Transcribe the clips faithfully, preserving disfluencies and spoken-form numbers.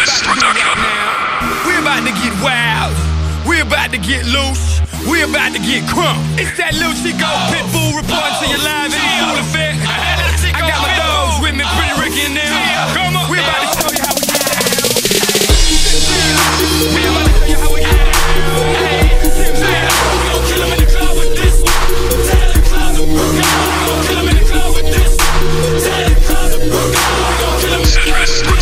Centrist Production. We're about to get wild. We're about to get loose. We're about to get crunk. It's that Lil Chico Pitbull reporting to you live in full effect. I got my dogs with me, Pretty Ricky and them. Come on, we're about to show you how we get down. We're about to show you how we get down. Hey, we gon' kill 'em in the club with this one. Tell the club to work out. We gon' kill 'em in the club with this one. Tell the club to work out. We gon' kill 'em in the club with this one.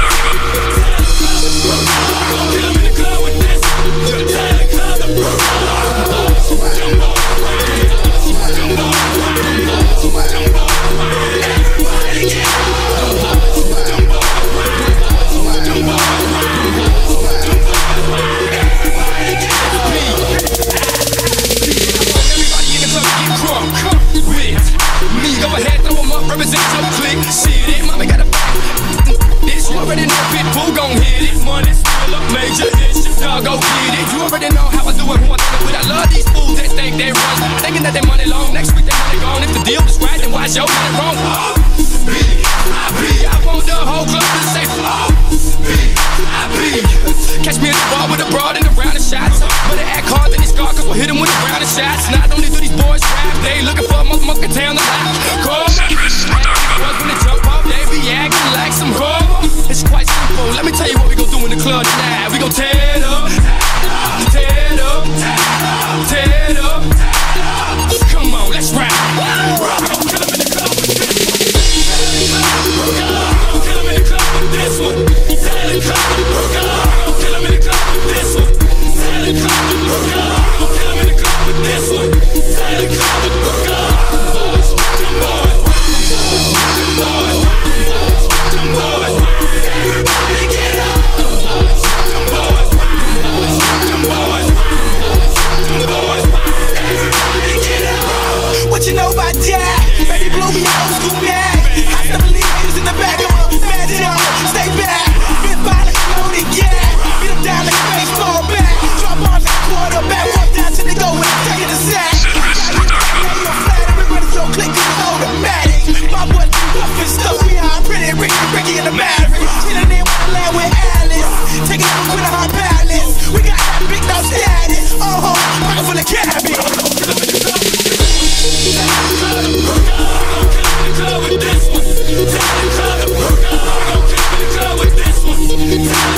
Represent your clique, see it, mommy got a back. This you already know, Pitbull gon' hit it. Money still a major issue, dog go get it. You already know how I do it, who I think it with. I love these fools that think they run, thinking that they money long. Next week they money gone. If the deal was right, then why's your money wrong? B, I B, I want the whole club to say B, I B. Catch me in the bar with a broad and a round of shots. But they act hard, then they scar, cause we'll hit them with a round of shots. Not only do these boys rap, they looking for a motherfucker town to laugh. Call when they jump off, they be acting like some horror. It's quite simple, let me tell you what we gon' do in the club tonight. We gon' tear it up, tear it up, tear it up. Come on, let's ride. We gon' kill 'em in the club with this one. We gon' kill 'em in the club with this one. Tell the club to work out. We gon' kill 'em in the club with this one. Tell the club to work out. We gon' kill 'em in the club with this one. Tell the club to work out. Them boys, them boys, them boys, everybody get up. Them boys, them boys, them boys, everybody get up. What you know about that? Baby, blow me out, school bag. I still believe haters in the back of my magic. Stay back, been violent, loaded, yeah. Beat them down like a baseball bat. Drop bombs like a quarterback. Walk down till they go and take it to sack. Everybody's so click, it's automatic. My boy be rough and stuff. We are Pretty Ricky, Ricky in the Maverick. Chillin' in with the land with Alice. Taking it with a hot balance. We got that big dog status. Oh, pocket full of cabbage. With this one, tell the club to work out. We gon' kill 'em in the club with this one.